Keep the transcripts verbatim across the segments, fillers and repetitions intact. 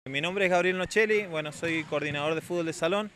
Mi nombre es Gabriel Nochelli, bueno, soy coordinador de fútbol de salón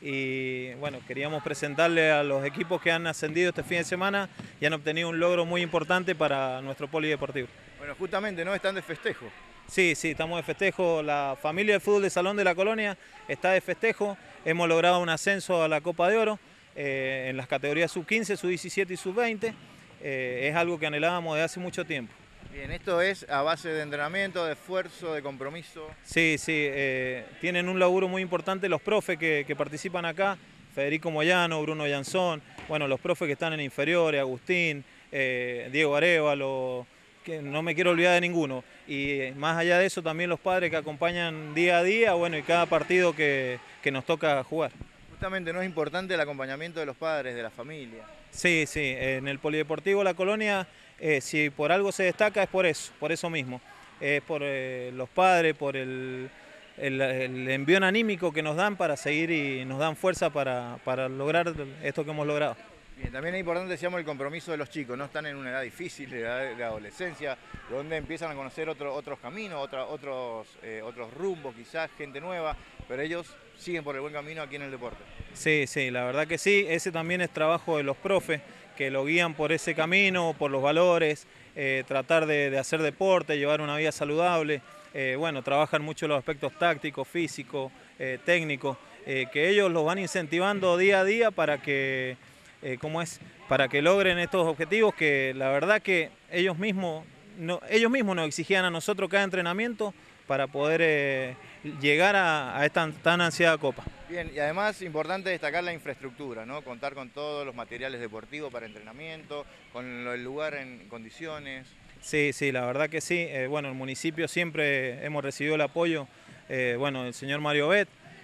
y bueno, queríamos presentarle a los equipos que han ascendido este fin de semana y han obtenido un logro muy importante para nuestro polideportivo. Bueno, justamente, ¿no? Están de festejo. Sí, sí, estamos de festejo, la familia de fútbol de salón de la colonia está de festejo, hemos logrado un ascenso a la Copa de Oro eh, en las categorías sub quince, sub diecisiete y sub veinte, eh, es algo que anhelábamos desde hace mucho tiempo. Bien, esto es a base de entrenamiento, de esfuerzo, de compromiso. Sí, sí, eh, tienen un laburo muy importante los profes que, que participan acá, Federico Moyano, Bruno Llanzón, bueno, los profes que están en inferiores, Agustín, eh, Diego Arévalo, que no me quiero olvidar de ninguno. Y eh, más allá de eso también los padres que acompañan día a día, bueno, y cada partido que, que nos toca jugar. Justamente, ¿no es importante el acompañamiento de los padres, de la familia? Sí, sí, en el Polideportivo La Colonia, eh, si por algo se destaca es por eso, por eso mismo. Es por eh, los padres, por el, el, el envión anímico que nos dan para seguir y nos dan fuerza para, para lograr esto que hemos logrado. Bien, también es importante, decíamos, el compromiso de los chicos, ¿no? Están en una edad difícil, de edad de adolescencia, donde empiezan a conocer otro, otros caminos, otra, otros, eh, otros rumbos, quizás gente nueva, pero ellos siguen por el buen camino aquí en el deporte. Sí, sí, la verdad que sí, ese también es trabajo de los profes, que lo guían por ese camino, por los valores, eh, tratar de, de hacer deporte, llevar una vida saludable. Eh, bueno, trabajan mucho los aspectos tácticos, físicos, eh, técnicos, eh, que ellos los van incentivando día a día para que, eh, ¿cómo es? Para que logren estos objetivos que la verdad que ellos mismos, no, ellos mismos nos exigían a nosotros cada entrenamiento para poder eh, llegar a, a esta tan ansiada copa. Bien, y además importante destacar la infraestructura, ¿no? Contar con todos los materiales deportivos para entrenamiento, con el lugar en condiciones. Sí, sí, la verdad que sí. Eh, bueno, el municipio siempre hemos recibido el apoyo, eh, bueno, del señor Mario Bet,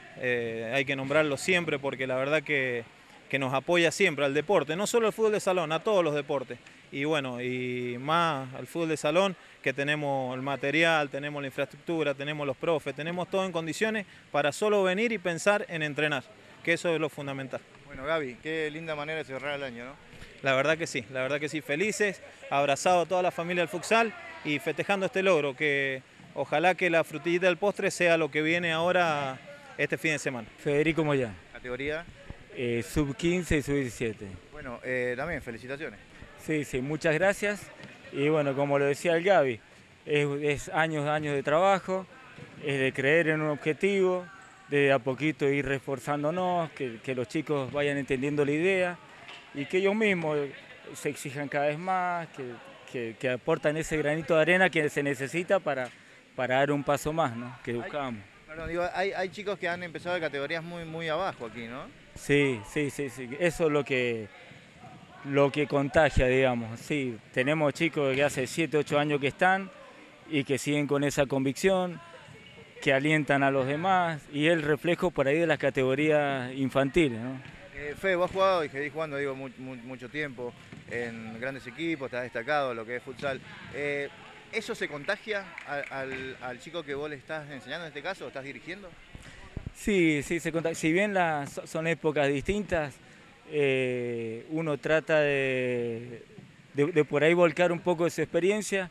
eh, hay que nombrarlo siempre porque la verdad que, que nos apoya siempre al deporte, no solo al fútbol de salón, a todos los deportes. Y bueno, y más al fútbol de salón, que tenemos el material, tenemos la infraestructura, tenemos los profes, tenemos todo en condiciones para solo venir y pensar en entrenar, que eso es lo fundamental. Bueno, Gaby, qué linda manera de cerrar el año, ¿no? La verdad que sí, la verdad que sí, felices, abrazado a toda la familia del futsal y festejando este logro, que ojalá que la frutillita del postre sea lo que viene ahora este fin de semana. Federico Moyano, Categoría. eh, sub quince y sub diecisiete. Bueno, eh, también felicitaciones. Sí, sí, muchas gracias. Y bueno, como lo decía el Gaby, es, es años, años de trabajo, es de creer en un objetivo, de a poquito ir reforzándonos, que, que los chicos vayan entendiendo la idea y que ellos mismos se exijan cada vez más, que, que, que aportan ese granito de arena que se necesita para, para dar un paso más, ¿no? Que buscamos. Perdón, digo, hay, hay chicos que han empezado de categorías muy, muy abajo aquí, ¿no? Sí, sí, sí, sí. Eso es lo que, lo que contagia, digamos. Sí, tenemos chicos que hace siete, ocho años que están y que siguen con esa convicción, que alientan a los demás y el reflejo por ahí de las categorías infantiles, ¿no? Eh, Fede, vos has jugado y seguís jugando, digo, mu mu mucho tiempo en grandes equipos, te has destacado lo que es futsal. Eh, ¿Eso se contagia al, al, al chico que vos le estás enseñando en este caso, o estás dirigiendo? Sí, sí, se contagia. Si bien las, son épocas distintas, eh, uno trata de, de, de por ahí volcar un poco de su experiencia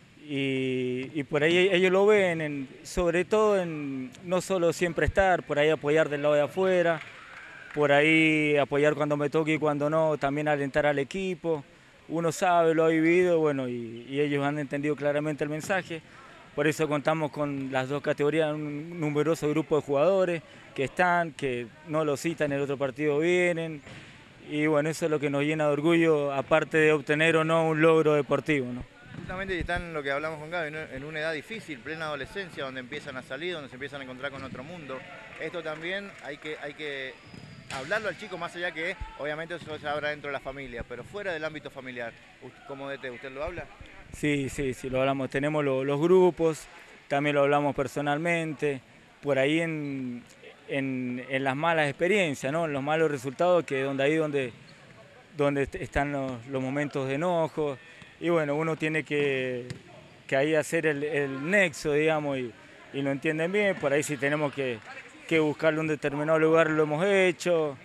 y, y por ahí ellos lo ven, en, sobre todo en no solo siempre estar, por ahí apoyar del lado de afuera, por ahí apoyar cuando me toque y cuando no, también alentar al equipo. Uno sabe, lo ha vivido, bueno, y, y ellos han entendido claramente el mensaje. Por eso contamos con las dos categorías, un numeroso grupo de jugadores que están, que no lo citan, en el otro partido vienen. Y bueno, eso es lo que nos llena de orgullo, aparte de obtener o no un logro deportivo, ¿no? Justamente están lo que hablamos con Gaby, ¿no? En una edad difícil, plena adolescencia, donde empiezan a salir, donde se empiezan a encontrar con otro mundo. Esto también hay que, hay que hablarlo al chico, más allá que obviamente eso se habla dentro de la familia, pero fuera del ámbito familiar. ¿Cómo D T, usted lo habla? Sí, sí, sí, lo hablamos. Tenemos lo, los grupos, también lo hablamos personalmente, por ahí en, en, en las malas experiencias, ¿no? En los malos resultados, que donde ahí donde, donde están los, los momentos de enojo. Y bueno, uno tiene que, que ahí hacer el, el nexo, digamos, y, y lo entienden bien. Por ahí si tenemos que, que buscarle un determinado lugar, lo hemos hecho.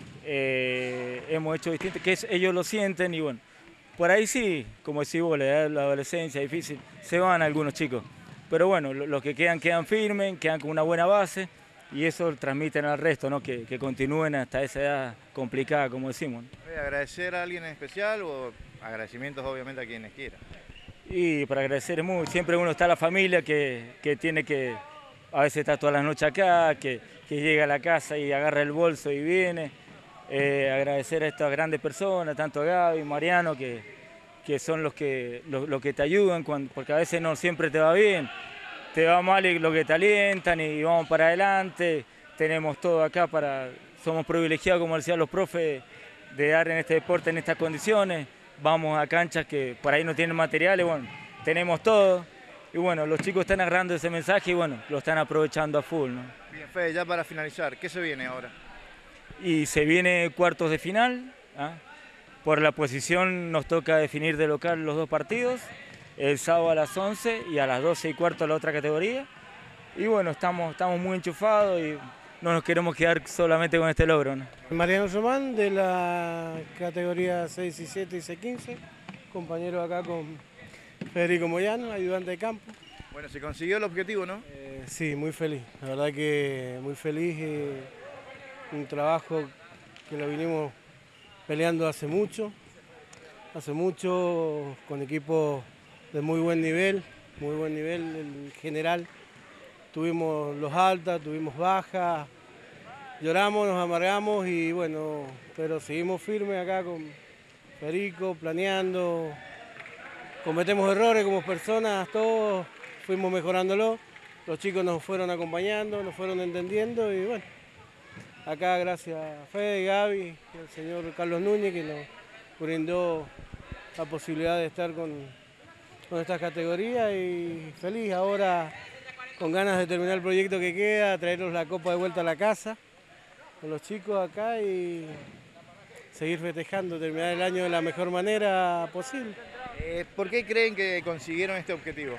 Eh, hemos hecho distinto, que es, ellos lo sienten y bueno, por ahí sí, como decís vos, la edad de la adolescencia es difícil, se van algunos chicos, pero bueno, los que quedan, quedan firmes, quedan con una buena base y eso transmiten al resto, ¿no? que, que continúen hasta esa edad complicada, como decimos, ¿no? ¿Agradecer a alguien en especial o agradecimientos obviamente a quienes quieran? Y para agradecer es muy, siempre uno está la familia que, que tiene que, a veces está toda la noche acá, que, que llega a la casa y agarra el bolso y viene. Eh, agradecer a estas grandes personas, tanto a Gaby, Mariano, que, que son los que, los, los que te ayudan, cuando, porque a veces no siempre te va bien, te va mal y lo que te alientan y vamos para adelante. Tenemos todo acá, para, somos privilegiados, como decían los profes, de dar en este deporte en estas condiciones. Vamos a canchas que por ahí no tienen materiales, bueno, tenemos todo. Y bueno, los chicos están agarrando ese mensaje y bueno, lo están aprovechando a full, ¿no? Bien, Fede, ya para finalizar, ¿qué se viene ahora? Y se viene cuartos de final, ¿ah? Por la posición nos toca definir de local los dos partidos, el sábado a las once y a las doce y cuarto la otra categoría. Y bueno, estamos, estamos muy enchufados y no nos queremos quedar solamente con este logro, ¿no? Mariano Román, de la categoría seis y siete y C quince, compañero acá con Federico Moyano, ayudante de campo. Bueno, se consiguió el objetivo, ¿no? Eh, sí, muy feliz, la verdad que muy feliz. Eh, un trabajo que lo vinimos peleando hace mucho, hace mucho, con equipos de muy buen nivel, muy buen nivel en general. Tuvimos los altas, tuvimos bajas, lloramos, nos amargamos y bueno, pero seguimos firmes acá con Federico, planeando. Cometemos errores como personas, todos fuimos mejorándolo. Los chicos nos fueron acompañando, nos fueron entendiendo y bueno, acá gracias a Fede, Gaby y al señor Carlos Núñez que nos brindó la posibilidad de estar con, con estas categorías y feliz ahora, con ganas de terminar el proyecto que queda, traernos la copa de vuelta a la casa con los chicos acá y seguir festejando, terminar el año de la mejor manera posible. Eh, ¿Por qué creen que consiguieron este objetivo?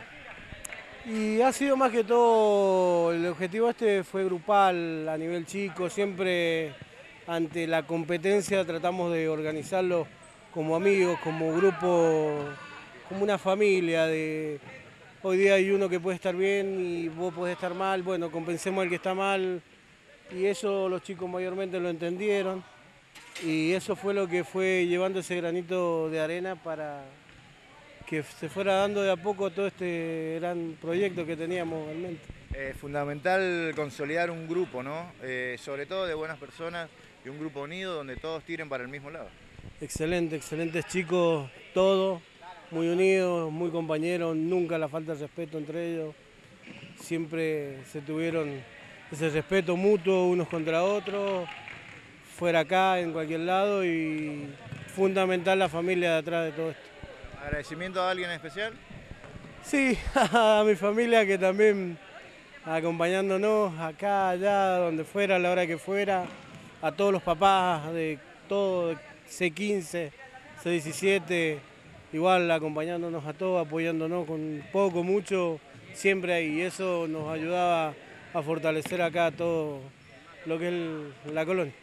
Y ha sido más que todo, el objetivo este fue grupal a nivel chico, siempre ante la competencia tratamos de organizarlo como amigos, como grupo, como una familia. De, hoy día hay uno que puede estar bien y vos podés estar mal, bueno, compensemos al que está mal y eso los chicos mayormente lo entendieron y eso fue lo que fue llevando ese granito de arena para que se fuera dando de a poco todo este gran proyecto que teníamos realmente. Es fundamental consolidar un grupo, ¿no? Eh, sobre todo de buenas personas y un grupo unido donde todos tiren para el mismo lado. Excelente, excelentes chicos, todos, muy unidos, muy compañeros, nunca la falta de respeto entre ellos. Siempre se tuvieron ese respeto mutuo unos contra otros, fuera acá, en cualquier lado y fundamental la familia detrás de todo esto. ¿Agradecimiento a alguien en especial? Sí, a mi familia que también acompañándonos acá, allá, donde fuera, a la hora que fuera, a todos los papás de todo, C quince, C diecisiete, igual acompañándonos a todos, apoyándonos con poco, mucho, siempre ahí, y eso nos ayudaba a fortalecer acá todo lo que es el, la colonia.